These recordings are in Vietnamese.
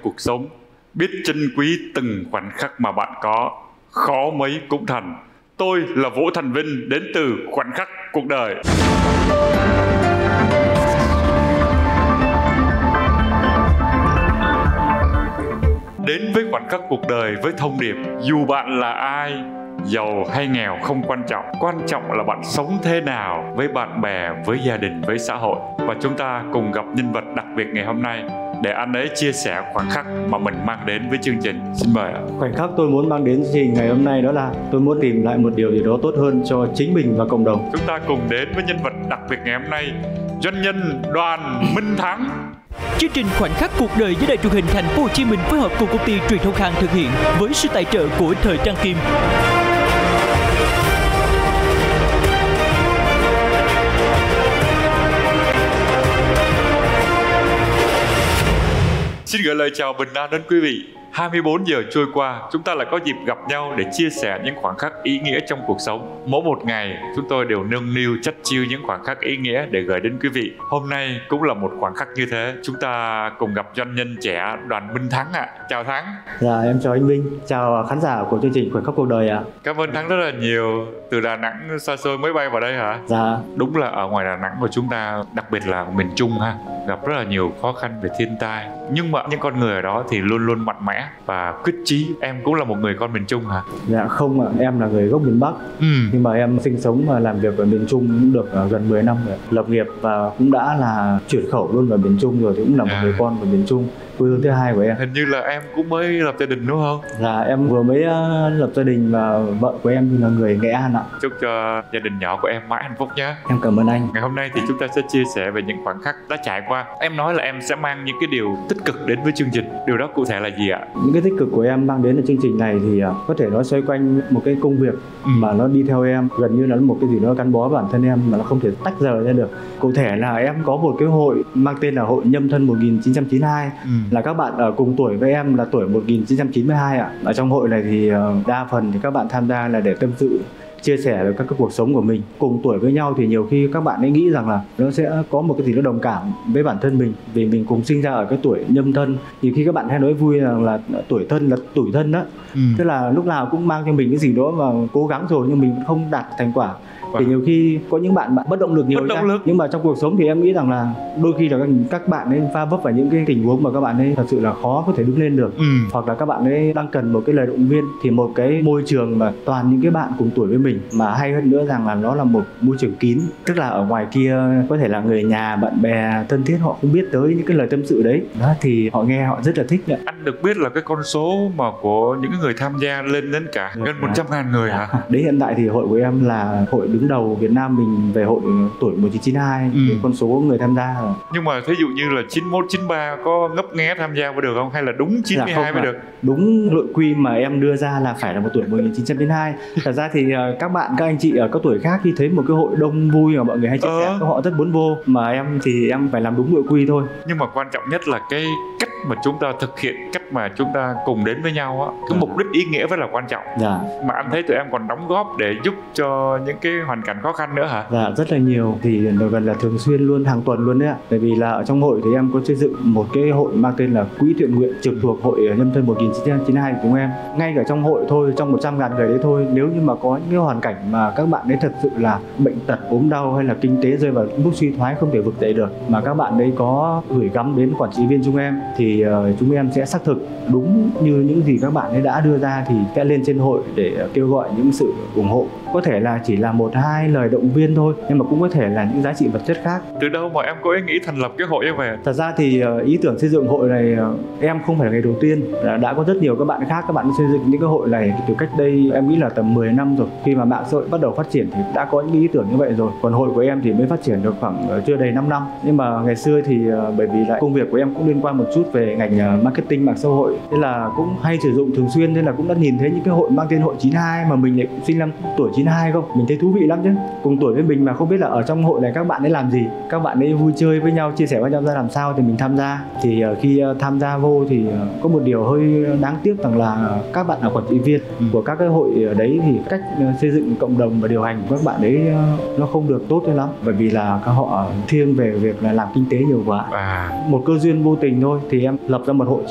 cuộc sống, biết trân quý từng khoảnh khắc mà bạn có, khó mấy cũng thành. Tôi là Vũ Thành Vinh, đến từ Khoảnh Khắc Cuộc Đời. Đến với Khoảnh Khắc Cuộc Đời với thông điệp: dù bạn là ai, giàu hay nghèo không quan trọng là bạn sống thế nào với bạn bè, với gia đình, với xã hội. Và chúng ta cùng gặp nhân vật đặc biệt ngày hôm nay để anh ấy chia sẻ khoảnh khắc mà mình mang đến với chương trình. Xin mời ạ. Khoảnh khắc tôi muốn mang đến chương trình ngày hôm nay đó là tôi muốn tìm lại một điều gì đó tốt hơn cho chính mình và cộng đồng. Chúng ta cùng đến với nhân vật đặc biệt ngày hôm nay, doanh nhân Đoàn Minh Thắng. Chương trình Khoảnh Khắc Cuộc Đời do Đài Truyền hình Thành phố Hồ Chí Minh phối hợp cùng công ty Truyền thông Khang thực hiện với sự tài trợ của Thời Trang Kim. Xin gửi lời chào bình an đến quý vị. 24 giờ trôi qua, chúng ta lại có dịp gặp nhau để chia sẻ những khoảnh khắc ý nghĩa trong cuộc sống. Mỗi một ngày, chúng tôi đều nâng niu chắt chiu những khoảnh khắc ý nghĩa để gửi đến quý vị. Hôm nay cũng là một khoảnh khắc như thế. Chúng ta cùng gặp doanh nhân trẻ Đoàn Minh Thắng ạ. Chào Thắng. Dạ, em chào anh Vinh. Chào khán giả của chương trình Khoảnh Khắc Cuộc Đời ạ. Cảm ơn Thắng rất là nhiều. Từ Đà Nẵng xa xôi mới bay vào đây hả? Dạ. Đúng là ở ngoài Đà Nẵng của chúng ta, đặc biệt là miền Trung ha, gặp rất là nhiều khó khăn về thiên tai. Nhưng mà những con người ở đó thì luôn luôn mạnh mẽ và quyết chí. Em cũng là một người con miền Trung hả? Dạ không ạ, em là người gốc miền Bắc. Nhưng mà em sinh sống và làm việc ở miền Trung cũng được gần 10 năm rồi. Lập nghiệp và cũng đã là chuyển khẩu luôn vào miền Trung rồi, thì cũng là một người con của miền Trung, quê hương thứ hai của em. Hình như là em cũng mới lập gia đình đúng không? Dạ, em vừa mới lập gia đình và vợ của em là người Nghệ An ạ. Chúc cho gia đình nhỏ của em mãi hạnh phúc nhé. Em cảm ơn anh. Ngày hôm nay thì chúng ta sẽ chia sẻ về những khoảnh khắc đã trải qua. Em nói là em sẽ mang những cái điều tích cực đến với chương trình. Điều đó cụ thể là gì ạ? Những cái tích cực của em mang đến ở chương trình này thì có thể nó xoay quanh một cái công việc mà nó đi theo em, gần như là một cái gì đó gắn bó bản thân em mà nó không thể tách rời ra được. Cụ thể là em có một cái hội mang tên là Hội Nhâm Thân 1992, là các bạn ở cùng tuổi với em là tuổi 1992 ạ. Ở trong hội này thì đa phần thì các bạn tham gia là để tâm sự, chia sẻ về các cái cuộc sống của mình. Cùng tuổi với nhau thì nhiều khi các bạn ấy nghĩ rằng là nó sẽ có một cái gì đó đồng cảm với bản thân mình, vì mình cùng sinh ra ở cái tuổi nhâm thân. Nhiều khi các bạn hay nói vui rằng là tuổi thân là tủi thân đó. Tức là lúc nào cũng mang cho mình cái gì đó mà cố gắng rồi nhưng mình không đạt thành quả. Thì nhiều khi có những bạn bất động lực nhiều nhưng mà trong cuộc sống thì em nghĩ rằng là đôi khi là các bạn ấy va vấp vào những cái tình huống mà các bạn ấy thật sự là khó có thể đứng lên được, hoặc là các bạn ấy đang cần một cái lời động viên. Thì một cái môi trường mà toàn những cái bạn cùng tuổi với mình, mà hay hơn nữa rằng là nó là một môi trường kín, tức là ở ngoài kia có thể là người nhà, bạn bè thân thiết họ không biết tới những cái lời tâm sự đấy đó, thì họ nghe họ rất là thích đấy. Anh được biết là cái con số mà của những người tham gia lên đến cả gần 100.000 người hả? Đấy, hiện tại thì hội của em là hội đứng đầu Việt Nam mình về hội tuổi 1992, con số người tham gia. Nhưng mà thí dụ như là 91, 93 có ngấp nghé tham gia mới được không? Hay là đúng 92 mới được? Đúng nội quy mà em đưa ra là phải là một tuổi 1992. Thật ra thì các anh chị ở các tuổi khác khi thấy một cái hội đông vui mà mọi người hay chia sẻ, họ rất muốn vô, mà em thì em phải làm đúng nội quy thôi. Nhưng mà quan trọng nhất là cái cách mà chúng ta thực hiện, cách mà chúng ta cùng đến với nhau á, cái mục đích ý nghĩa rất là quan trọng. Mà anh thấy tụi em còn đóng góp để giúp cho những cái hoàn cảnh khó khăn nữa hả? Dạ, rất là nhiều, thì gần là thường xuyên luôn, hàng tuần luôn đấy ạ. Tại vì là ở trong hội thì em có xây dựng một cái hội mang tên là Quỹ Thiện Nguyện trực thuộc Hội Nhâm Thân 1992 của chúng em. Ngay cả trong hội thôi, trong 100.000 người đấy thôi, nếu như mà có những cái hoàn cảnh mà các bạn ấy thật sự là bệnh tật, ốm đau hay là kinh tế rơi vào mức suy thoái không thể vực dậy được, mà các bạn ấy có gửi gắm đến quản trị viên chúng em, thì chúng em sẽ xác thực đúng như những gì các bạn ấy đã đưa ra, thì sẽ lên trên hội để kêu gọi những sự ủng hộ. Có thể là chỉ là 1-2 lời động viên thôi, nhưng mà cũng có thể là những giá trị vật chất khác. Từ đâu mà em có ý nghĩ thành lập cái hội như vậy? Thật ra thì ý tưởng xây dựng hội này em không phải là ngày đầu tiên, đã có rất nhiều các bạn khác, các bạn xây dựng những cái hội này từ cách đây em nghĩ là tầm 10 năm rồi. Khi mà mạng xã hội bắt đầu phát triển thì đã có những ý tưởng như vậy rồi. Còn hội của em thì mới phát triển được khoảng chưa đầy 5 năm. Nhưng mà ngày xưa thì bởi vì lại công việc của em cũng liên quan một chút về ngành marketing mạng xã hội, nên là cũng hay sử dụng thường xuyên, nên là cũng đã nhìn thấy những cái hội mang tên hội 92 mà mình lại cũng sinh năm tuổi 92 không, mình thấy thú vị lắm chứ. Cùng tuổi với mình mà không biết là ở trong hội này các bạn ấy làm gì, các bạn ấy vui chơi với nhau, chia sẻ với nhau ra làm sao, thì mình tham gia. Thì khi tham gia vô thì có một điều hơi đáng tiếc rằng là các bạn là quản trị viên của các cái hội ở đấy thì cách xây dựng cộng đồng và điều hành của các bạn ấy nó không được tốt cho lắm, bởi vì là các họ thiêng về việc là làm kinh tế nhiều quá. Một cơ duyên vô tình thôi thì em lập ra một hội 92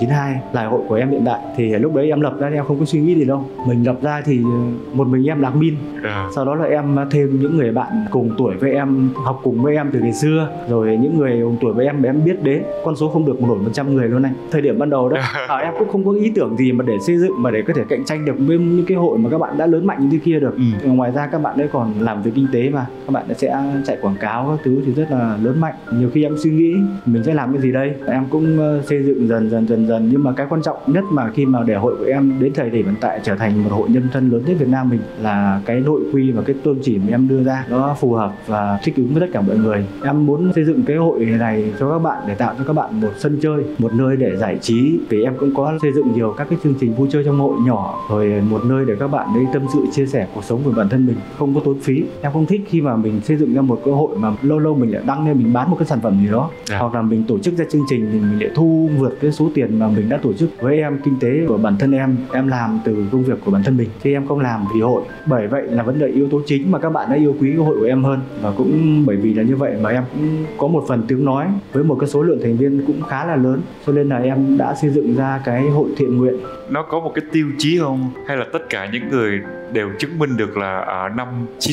là hội của em hiện tại. Thì lúc đấy em lập ra em không có suy nghĩ gì đâu, mình lập ra thì một mình em là admin. Sau đó là em thêm những người bạn cùng tuổi với em, học cùng với em từ ngày xưa, rồi những người cùng tuổi với em mà em biết đến, con số không được nổi 100 người luôn anh. Thời điểm ban đầu đó em cũng không có ý tưởng gì mà để xây dựng mà để có thể cạnh tranh được với những cái hội mà các bạn đã lớn mạnh như thế kia được. Ngoài ra các bạn ấy còn làm về kinh tế mà, các bạn sẽ chạy quảng cáo các thứ thì rất là lớn mạnh. Nhiều khi em suy nghĩ mình sẽ làm cái gì đây, em cũng xây dựng dần. Nhưng mà cái quan trọng nhất mà khi mà để hội của em đến thời điểm hiện tại trở thành một hội nhân thân lớn nhất Việt Nam mình là cái nội quy và cái tôn chỉ mà em đưa ra nó phù hợp và thích ứng với tất cả mọi người. Em muốn xây dựng cái hội này cho các bạn để tạo cho các bạn một sân chơi, một nơi để giải trí, vì em cũng có xây dựng nhiều các cái chương trình vui chơi trong hội nhỏ, rồi một nơi để các bạn ấy tâm sự chia sẻ cuộc sống của bản thân mình không có tốn phí. Em không thích khi mà mình xây dựng ra một cái hội mà lâu lâu mình lại đăng lên mình bán một cái sản phẩm gì đó, hoặc là mình tổ chức ra chương trình thì mình lại thu vượt cái số tiền mà mình đã tổ chức. Với em, kinh tế của bản thân em làm từ công việc của bản thân mình thì em không làm vì hội. Bởi vậy là vấn đề yếu tố chính mà các bạn đã yêu quý cái hội của em hơn, và cũng bởi vì là như vậy mà em cũng có một phần tiếng nói với một cái số lượng thành viên cũng khá là lớn, cho nên là em đã xây dựng ra cái hội thiện nguyện. Nó có một cái tiêu chí không? Hay là tất cả những người đều chứng minh được là ở năm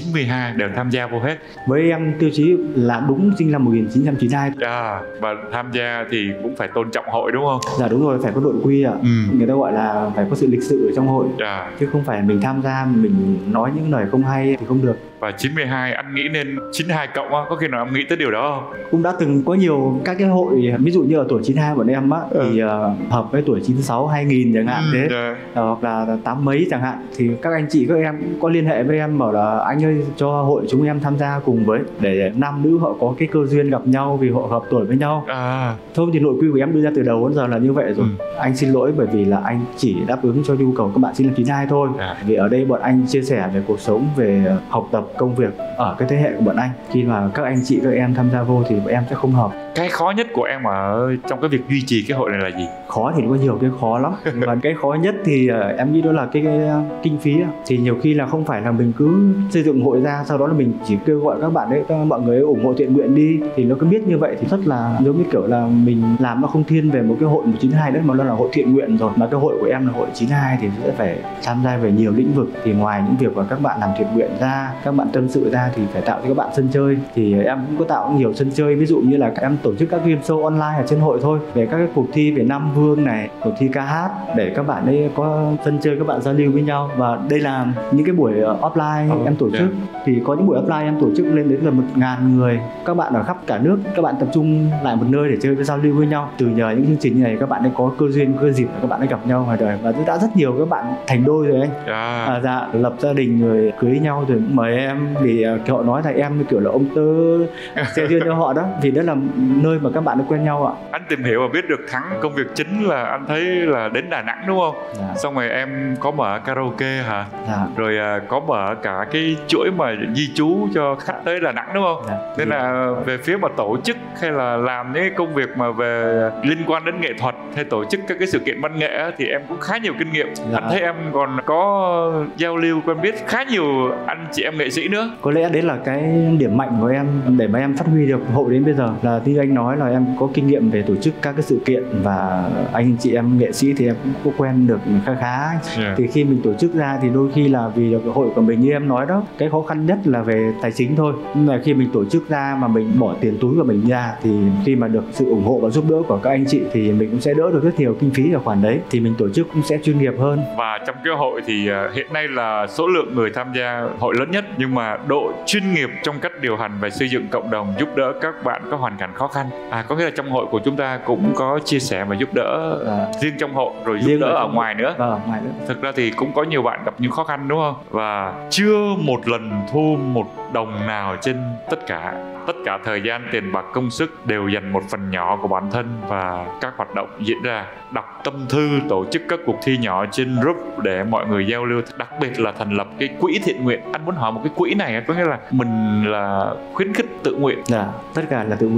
92 đều tham gia vô hết? Với em tiêu chí là đúng sinh năm 1992. Và tham gia thì cũng phải tôn trọng hội đúng không? Dạ đúng rồi, phải có nội quy ạ. Người ta gọi là phải có sự lịch sự ở trong hội. Chứ không phải mình tham gia mình nói những lời không hay thì không được. Và 92 anh nghĩ nên 92 cộng á, có khi nào em nghĩ tới điều đó không? Cũng đã từng có nhiều các cái hội, ví dụ như ở tuổi 92 bọn em á thì hợp với tuổi 96 2000 chẳng hạn thế, hoặc là 8 mấy chẳng hạn, thì các anh chị các em cũng có liên hệ với em bảo là anh ơi cho hội chúng em tham gia cùng với, để nam nữ họ có cái cơ duyên gặp nhau vì họ hợp tuổi với nhau. Thôi thì nội quy của em đưa ra từ đầu đến giờ là như vậy rồi. Anh xin lỗi bởi vì là anh chỉ đáp ứng cho nhu cầu các bạn sinh năm 92 thôi. Vì ở đây bọn anh chia sẻ về cuộc sống, về học tập, công việc ở cái thế hệ của bọn anh. Khi mà các anh chị các em tham gia vô thì bọn em sẽ không hợp. Cái khó nhất của em ở trong cái việc duy trì cái hội này là gì? Khó thì có nhiều cái khó lắm. Và cái khó nhất thì em nghĩ đó là cái kinh phí. Thì nhiều khi là không phải là mình cứ xây dựng hội ra, sau đó là mình chỉ kêu gọi các bạn ấy, mọi người ủng hộ thiện nguyện đi, thì nó cứ biết như vậy thì rất là giống như kiểu là mình làm nó không thiên về một cái hội 192 nữa, mà nó là hội thiện nguyện rồi. Mà cái hội của em là hội 92 thì sẽ phải tham gia về nhiều lĩnh vực. Thì ngoài những việc mà các bạn làm thiện nguyện ra, các bạn tâm sự ra, thì phải tạo cho các bạn sân chơi. Thì em cũng có tạo nhiều sân chơi, ví dụ như là em tổ chức các game show online ở trên hội thôi, về các cái cuộc thi về Nam Vương này, cuộc thi ca hát, để các bạn ấy có sân chơi, các bạn giao lưu với nhau. Và đây là những cái buổi offline em tổ chức, thì có những buổi offline em tổ chức lên đến là 1000 người, các bạn ở khắp cả nước, các bạn tập trung lại một nơi để chơi với giao lưu với nhau. Từ nhờ những chương trình như này các bạn ấy có cơ duyên, cơ dịp các bạn ấy gặp nhau ngoài đời, và đã rất nhiều các bạn thành đôi rồi anh. Dạ, lập gia đình rồi cưới nhau rồi mời em, vì họ nói là em kiểu là ông tơ xe duyên cho họ đó, vì đó là nơi mà các bạn đã quen nhau ạ. Anh tìm hiểu và biết được Thắng công việc chính là anh thấy là đến Đà Nẵng đúng không? Xong rồi em có mở karaoke hả? Rồi có mở cả cái chuỗi mà di trú cho khách tới Đà Nẵng đúng không? Nên là về phía mà tổ chức hay là làm những cái công việc mà về liên quan đến nghệ thuật hay tổ chức các cái sự kiện văn nghệ thì em cũng khá nhiều kinh nghiệm. Anh thấy em còn có giao lưu quen biết khá nhiều anh chị em nghệ sĩ nữa. Có lẽ đấy là cái điểm mạnh của em để mà em phát huy được hội đến bây giờ, là như anh nói là em có kinh nghiệm về tổ chức các cái sự kiện, và anh chị em nghệ sĩ thì em cũng có quen được khá. Thì khi mình tổ chức ra thì đôi khi là vì được hội của mình, như em nói đó, cái khó khăn nhất là về tài chính thôi. Nhưng mà khi mình tổ chức ra mà mình bỏ tiền túi của mình ra, thì khi mà được sự ủng hộ và giúp đỡ của các anh chị thì mình cũng sẽ đỡ được rất nhiều kinh phí ở khoản đấy, thì mình tổ chức cũng sẽ chuyên nghiệp hơn. Và trong cái hội thì hiện nay là số lượng người tham gia hội lớn nhất, nhưng mà độ chuyên nghiệp trong cách điều hành và xây dựng cộng đồng, giúp đỡ các bạn có hoàn cảnh khó khăn. Có nghĩa là trong hội của chúng ta cũng có chia sẻ và giúp đỡ riêng trong hội, rồi giúp đỡ ở ngoài nữa. Thực ra thì cũng có nhiều bạn gặp những khó khăn đúng không? Và chưa một lần thu một đồng nào trên tất cả thời gian, tiền bạc, công sức đều dành một phần nhỏ của bản thân và các hoạt động diễn ra. Đọc tâm thư, tổ chức các cuộc thi nhỏ trên group để mọi người giao lưu, đặc biệt là thành lập cái quỹ thiện nguyện. Anh muốn hỏi một cái quỹ này có nghĩa là mình là khuyến khích tự nguyện. Tất cả là tự nguyện đó.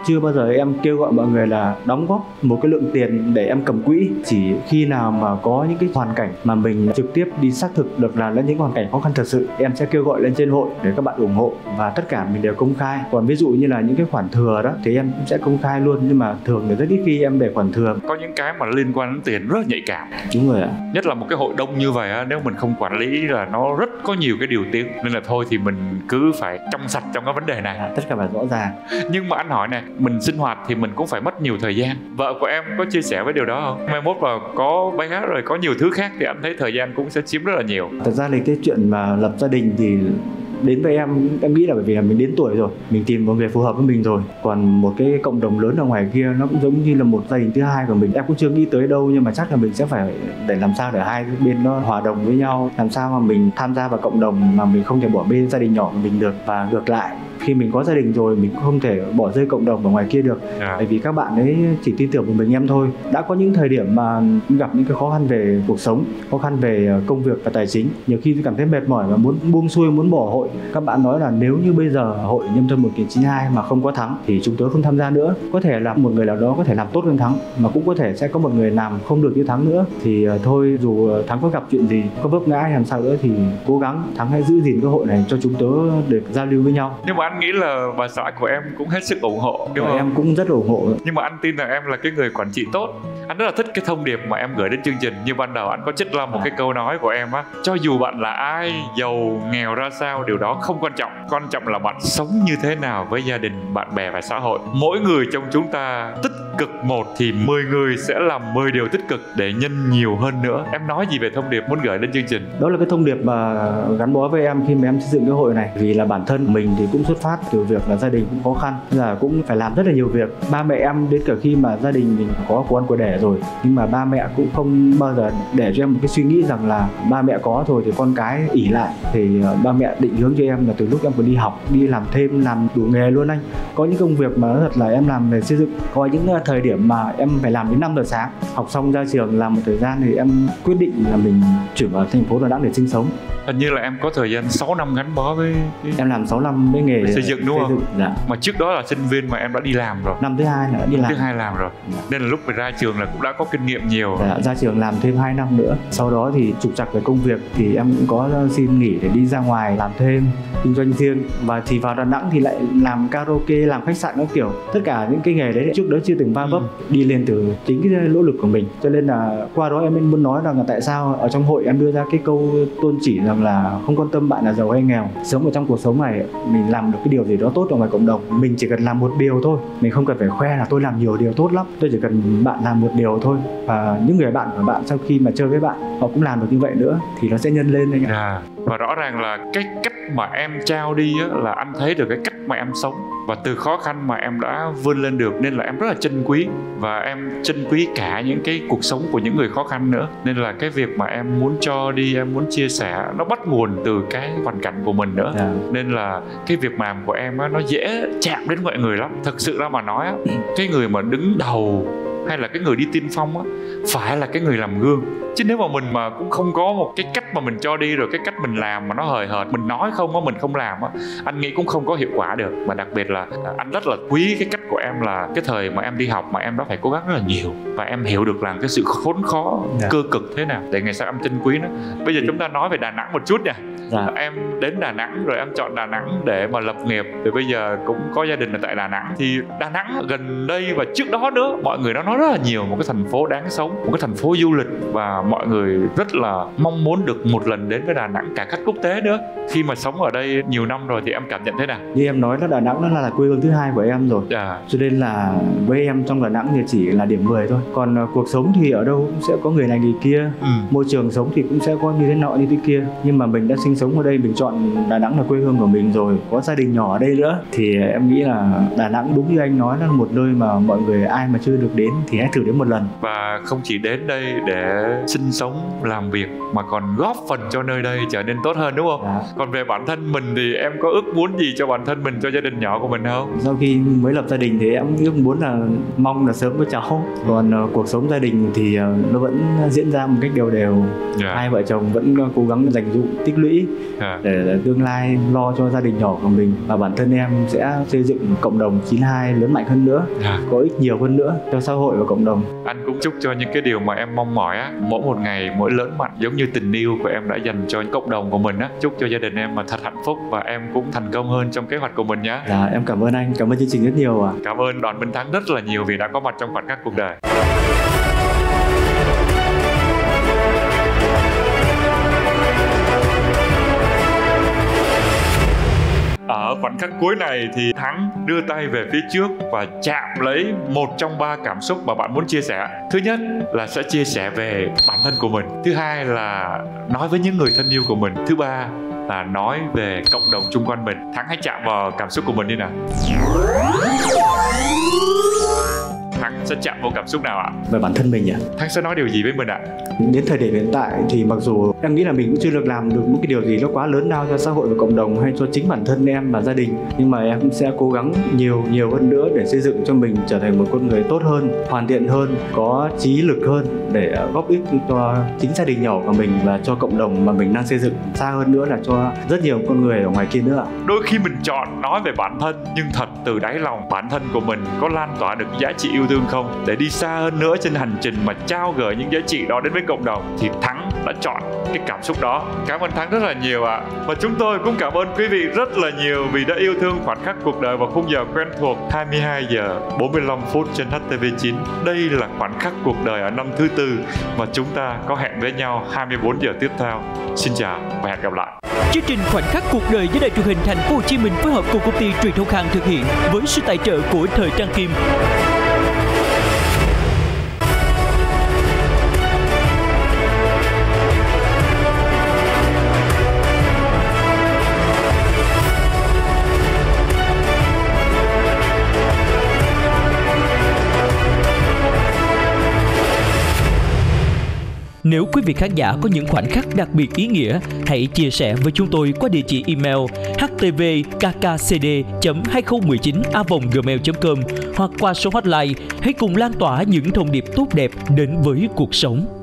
chưa bao giờ em kêu gọi mọi người là đóng góp một cái lượng tiền để em cầm quỹ. Chỉ khi nào mà có những cái hoàn cảnh mà mình trực tiếp đi xác thực được là những hoàn cảnh khó khăn thật sự, em sẽ kêu gọi lên trên hội để các bạn ủng hộ, và tất cả mình đều công khai. Còn ví dụ như là những cái khoản thừa đó thì em cũng sẽ công khai luôn, nhưng mà thường thì rất ít khi em để khoản thừa. Có những cái mà liên quan đến tiền rất là nhạy cảm. Đúng rồi ạ. Nhất là một cái hội đông như vậy á, nếu mình không quản lý là nó rất có nhiều cái điều tiếng, nên là thôi thì mình cứ phải trong sạch trong cái vấn đề này. Tất cả phải rõ ràng. Nhưng mà anh hỏi này, mình sinh hoạt thì mình cũng phải mất nhiều thời gian. Vợ của em có chia sẻ với điều đó không? Mai mốt vào có bé rồi có nhiều thứ khác thì anh thấy thời gian cũng sẽ chiếm rất là nhiều. Thật ra thì cái chuyện mà lập gia đình thì đến với em nghĩ là bởi vì là mình đến tuổi rồi, mình tìm một người phù hợp với mình rồi. Còn một cái cộng đồng lớn ở ngoài kia nó cũng giống như là một gia đình thứ hai của mình. Em cũng chưa nghĩ tới đâu, nhưng mà chắc là mình sẽ phải để làm sao để hai bên nó hòa đồng với nhau, làm sao mà mình tham gia vào cộng đồng mà mình không thể bỏ bê gia đình nhỏ của mình được, và ngược lại khi mình có gia đình rồi mình cũng không thể bỏ rơi cộng đồng ở ngoài kia được. Bởi vì các bạn ấy chỉ tin tưởng vào mình em thôi. Đã có những thời điểm mà gặp những cái khó khăn về cuộc sống, khó khăn về công việc và tài chính, nhiều khi cảm thấy mệt mỏi và muốn buông xuôi, muốn bỏ hội. Các bạn nói là nếu như bây giờ hội Nhân Thân 1992 mà không có Thắng thì chúng tôi không tham gia nữa. Có thể là một người nào đó có thể làm tốt hơn Thắng, mà cũng có thể sẽ có một người làm không được như Thắng nữa. Thì thôi, dù Thắng có gặp chuyện gì, có vấp ngã hay làm sao nữa thì cố gắng Thắng hãy giữ gìn cái hội này cho chúng tớ được giao lưu với nhau. Nhưng mà anh nghĩ là bà xã của em cũng hết sức ủng hộ, đúng không? Em cũng rất ủng hộ. Nhưng mà anh tin rằng em là cái người quản trị tốt. Anh rất là thích cái thông điệp mà em gửi đến chương trình. Như ban đầu anh có trích ra một cái câu nói của em á: cho dù bạn là ai, giàu nghèo ra sao, điều đó không quan trọng. Quan trọng là bạn sống như thế nào với gia đình, bạn bè và xã hội. Mỗi người trong chúng ta tích cực một thì 10 người sẽ làm 10 điều tích cực để nhân nhiều hơn nữa. Em nói gì về thông điệp muốn gửi đến chương trình? Đó là cái thông điệp mà gắn bó với em khi mà em xây dựng cái hội này. Vì là bản thân mình thì cũng xuất phát từ việc là gia đình cũng khó khăn, là cũng phải làm rất là nhiều việc. Ba mẹ em đến cả khi mà gia đình mình có của ăn của đẻ rồi, nhưng mà ba mẹ cũng không bao giờ để cho em một cái suy nghĩ rằng là ba mẹ có rồi thì con cái ỷ lại. Thì ba mẹ định hướng cho em là từ lúc em còn đi học, đi làm thêm, làm đủ nghề luôn anh. Có những công việc mà nói thật là em làm về xây dựng, có những thời điểm mà em phải làm đến 5 giờ sáng. Học xong ra trường làm một thời gian thì em quyết định là mình chuyển vào thành phố Đà Nẵng để sinh sống. Hình như là em có thời gian 6 năm gắn bó với em làm 6 năm với nghề xây dựng, đúng không? Dạ. Mà trước đó là sinh viên mà em đã đi làm rồi. Năm thứ hai là đã đi làm. Thứ hai làm rồi. Dạ. Nên là lúc mà ra trường là cũng đã có kinh nghiệm nhiều. Dạ, ra trường làm thêm 2 năm nữa. Sau đó thì trục trặc về công việc thì em cũng có xin nghỉ để đi ra ngoài làm thêm, kinh doanh riêng. Và thì vào Đà Nẵng thì lại làm karaoke, làm khách sạn các kiểu. Tất cả những cái nghề đấy trước đó chưa từng va vấp, đi lên từ chính cái nỗ lực của mình. Cho nên là qua đó em muốn nói rằng là tại sao ở trong hội em đưa ra cái câu tôn chỉ rằng là không quan tâm bạn là giàu hay nghèo, sống ở trong cuộc sống này mình làm được cái điều gì đó tốt ở ngoài cộng đồng, mình chỉ cần làm một điều thôi, mình không cần phải khoe là tôi làm nhiều điều tốt lắm, tôi chỉ cần bạn làm một điều thôi, và những người bạn của bạn sau khi mà chơi với bạn họ cũng làm được như vậy nữa thì nó sẽ nhân lên anh ạ. Và rõ ràng là cái cách mà em trao đi á, là anh thấy được cái cách mà em sống, và từ khó khăn mà em đã vươn lên được, nên là em rất là trân quý, và em trân quý cả những cái cuộc sống của những người khó khăn nữa. Nên là cái việc mà em muốn cho đi, em muốn chia sẻ, nó bắt nguồn từ cái hoàn cảnh của mình nữa. Nên là cái việc làm của em á, nó dễ chạm đến mọi người lắm. Thực sự ra mà nói á, cái người mà đứng đầu hay là cái người đi tiên phong á, phải là cái người làm gương. Chứ nếu mà mình mà cũng không có một cái cách mà mình cho đi, rồi cái cách mình làm mà nó hời hợt, mình nói không á, mình không làm á, anh nghĩ cũng không có hiệu quả được. Mà đặc biệt là anh rất là quý cái cách của em, là cái thời mà em đi học mà em đã phải cố gắng rất là nhiều, và em hiểu được là cái sự khốn khó, cơ cực thế nào để ngày sau em trân quý nó. Bây giờ chúng ta nói về Đà Nẵng một chút nha. Em đến Đà Nẵng rồi em chọn Đà Nẵng để mà lập nghiệp, rồi bây giờ cũng có gia đình ở tại Đà Nẵng. Thì Đà Nẵng gần đây và trước đó nữa, mọi người đã nói rất là nhiều, một cái thành phố đáng sống, một cái thành phố du lịch, và mọi người rất là mong muốn được một lần đến với Đà Nẵng, cả khách quốc tế nữa. Khi mà sống ở đây nhiều năm rồi thì em cảm nhận thế nào? Như em nói là Đà Nẵng nó là quê hương thứ hai của em rồi. Cho nên là với em trong Đà Nẵng thì chỉ là điểm 10 thôi. Còn cuộc sống thì ở đâu cũng sẽ có người này người kia, môi trường sống thì cũng sẽ có như thế nọ như thế kia. Nhưng mà mình đã sinh sống ở đây, mình chọn Đà Nẵng là quê hương của mình rồi, có gia đình nhỏ ở đây nữa, thì em nghĩ là Đà Nẵng đúng như anh nói là một nơi mà mọi người ai mà chưa được đến thì hãy thử đến một lần. Và không chỉ đến đây để sinh sống, làm việc, mà còn góp phần cho nơi đây trở nên tốt hơn, đúng không? Còn về bản thân mình thì em có ước muốn gì cho bản thân mình, cho gia đình nhỏ của mình không? Sau khi mới lập gia đình thì em ước muốn là mong là sớm có cháu. Còn cuộc sống gia đình thì nó vẫn diễn ra một cách đều đều. Hai vợ chồng vẫn cố gắng dành dụm tích lũy quỹ để tương lai lo cho gia đình nhỏ của mình, và bản thân em sẽ xây dựng cộng đồng 92 lớn mạnh hơn nữa, có ích nhiều hơn nữa cho xã hội và cộng đồng. Anh cũng chúc cho những cái điều mà em mong mỏi á, mỗi một ngày mỗi lớn mạnh giống như tình yêu của em đã dành cho cộng đồng của mình á. Chúc cho gia đình em mà thật hạnh phúc và em cũng thành công hơn trong kế hoạch của mình nhé. Dạ, em cảm ơn anh, cảm ơn chương trình rất nhiều ạ. Cảm ơn Đoàn Minh Thắng rất là nhiều vì đã có mặt trong khoảnh khắc cuộc đời. Ở khoảnh khắc cuối này thì Thắng đưa tay về phía trước và chạm lấy một trong 3 cảm xúc mà bạn muốn chia sẻ. Thứ nhất là sẽ chia sẻ về bản thân của mình. Thứ hai là nói với những người thân yêu của mình. Thứ ba là nói về cộng đồng xung quanh mình. Thắng hãy chạm vào cảm xúc của mình đi nào. Thắng sẽ chạm vào cảm xúc nào ạ? Về bản thân mình ạ. Thắng sẽ nói điều gì với mình ạ? Đến thời điểm hiện tại thì mặc dù em nghĩ là mình cũng chưa được làm được một cái điều gì nó quá lớn lao cho xã hội và cộng đồng hay cho chính bản thân em và gia đình, nhưng mà em cũng sẽ cố gắng nhiều hơn nữa để xây dựng cho mình trở thành một con người tốt hơn, hoàn thiện hơn, có trí lực hơn để góp ích cho chính gia đình nhỏ của mình và cho cộng đồng mà mình đang xây dựng, xa hơn nữa là cho rất nhiều con người ở ngoài kia nữa. Đôi khi mình chọn nói về bản thân, nhưng thật từ đáy lòng bản thân của mình có lan tỏa được giá trị yêu thương không, để đi xa hơn nữa trên hành trình mà trao gửi những giá trị đó đến với cộng đồng, thì Thắng đã chọn cái cảm xúc đó. Cảm ơn Thắng rất là nhiều ạ. Và chúng tôi cũng cảm ơn quý vị rất là nhiều vì đã yêu thương khoảnh khắc cuộc đời vào khung giờ quen thuộc 22 giờ 45 phút trên HTV9. Đây là khoảnh khắc cuộc đời ở năm thứ 4 mà chúng ta có hẹn với nhau 24 giờ tiếp theo. Xin chào và hẹn gặp lại. Chương trình Khoảnh khắc cuộc đời do Đài Truyền hình Thành phố Hồ Chí Minh phối hợp cùng công ty Truyền thông Khang thực hiện với sự tài trợ của Thời Trang Kim. Nếu quý vị khán giả có những khoảnh khắc đặc biệt ý nghĩa, hãy chia sẻ với chúng tôi qua địa chỉ email htvkkcd.2019@gmail.com hoặc qua số hotline. Hãy cùng lan tỏa những thông điệp tốt đẹp đến với cuộc sống.